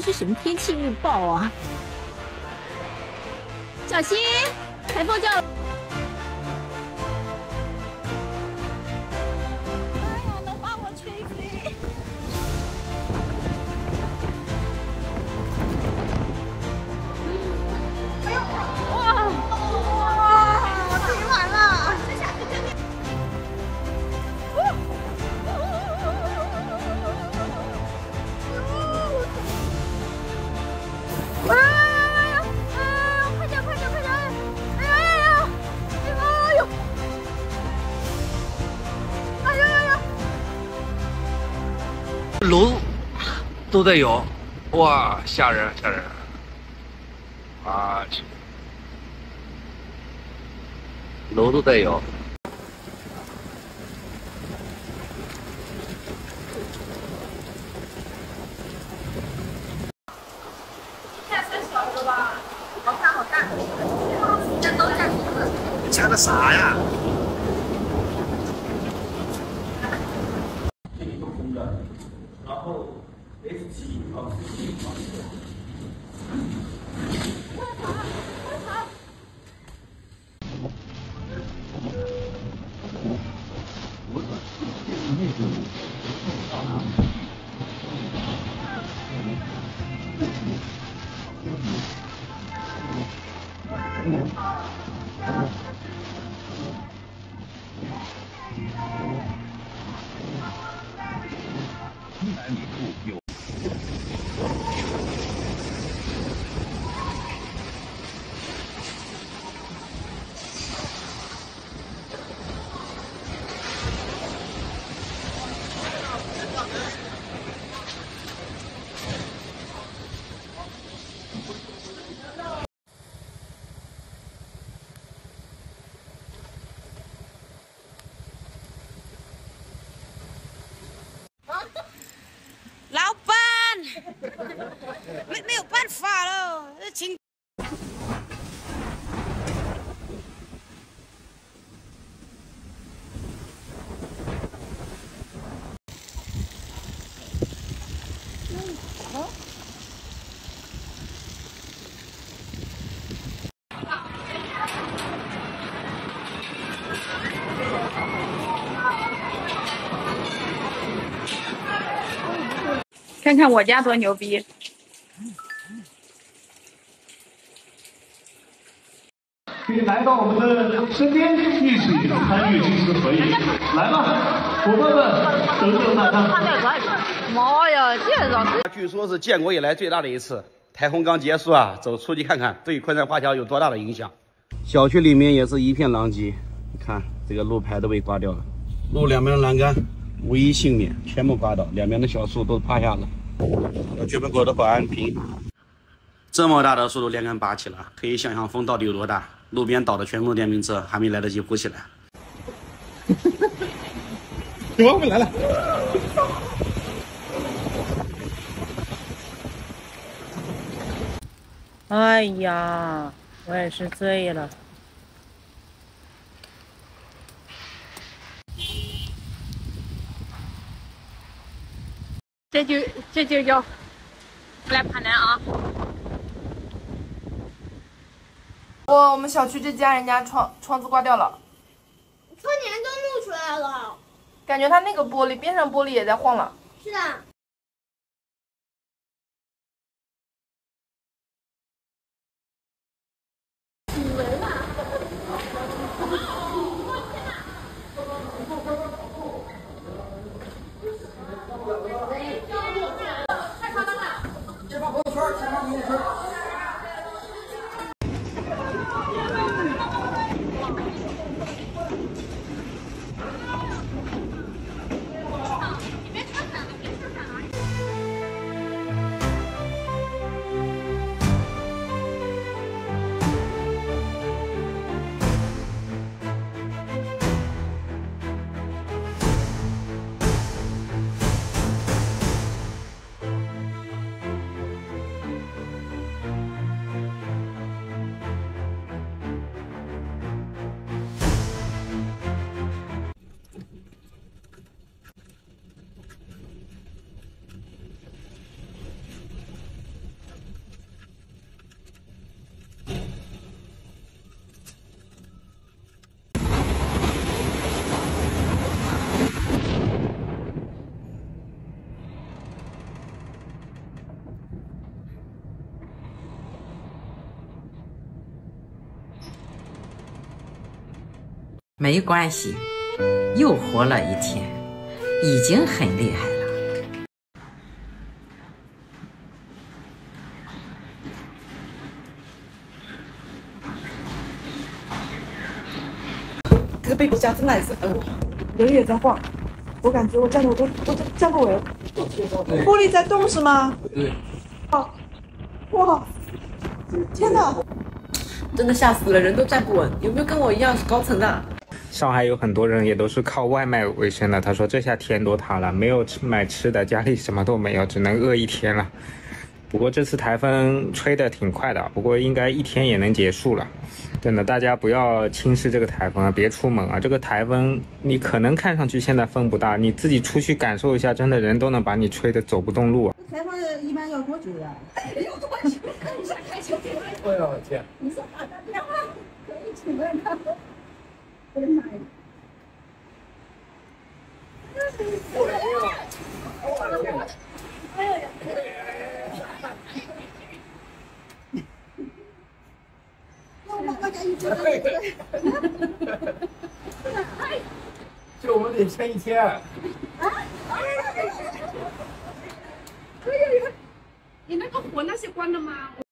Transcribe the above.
这是什么天气预报啊？小心，台风就要。 楼都在摇，哇，吓人吓人！啊去，楼都在摇。 看太小了吧？好看好看，这都占名字。 你猜的啥呀？ 然后 HG 啊，G 啊。 100米处有。 老板，没有办法了，请。 看看我家多牛逼！ 请来到我们的身边，一起参与这次合影。来吧，伙伴们，等等大家。 妈呀，这让据说是建国以来最大的一次台风刚结束啊，走出去看看，对昆山华侨有多大的影响？小区里面也是一片狼藉，你看这个路牌都被刮掉了，路两边的栏杆无一幸免，全部刮倒，两边的小树都趴下了。居民口的保安坪，这么大的树都连根拔起了，可以想象风到底有多大。路边倒的全部是电瓶车，还没来得及扶起来。 有，我来了。 哎呀，我也是醉了。 这就叫来攀南啊！ 我们小区这家人家窗子刮掉了， 窗帘都露出来了， 感觉它那个玻璃边上玻璃也在晃了。 是啊。 没关系，又活了一天，已经很厉害了。 这个背骨架真难受，人也在晃，我感觉我站着我站不稳。玻璃在动是吗？ 对。 哇！天哪！ 真的吓死了，人都站不稳。有没有跟我一样是高层的？ 上海有很多人也都是靠外卖为生的。他说这下天都塌了，没有买吃的，家里什么都没有，只能饿一天了。不过这次台风吹得挺快的，不过应该一天也能结束了。真的，大家不要轻视这个台风啊，别出门啊！这个台风你可能看上去现在风不大，你自己出去感受一下，真的人都能把你吹得走不动路啊。 台风一般要多久呀？ 要多久？看一下开球。 哎呦天！ 你说打个电话可以请问他？我的妈呀！哎呦呀！ 就我们得撑一天。啊！ 你那个火那些关了吗？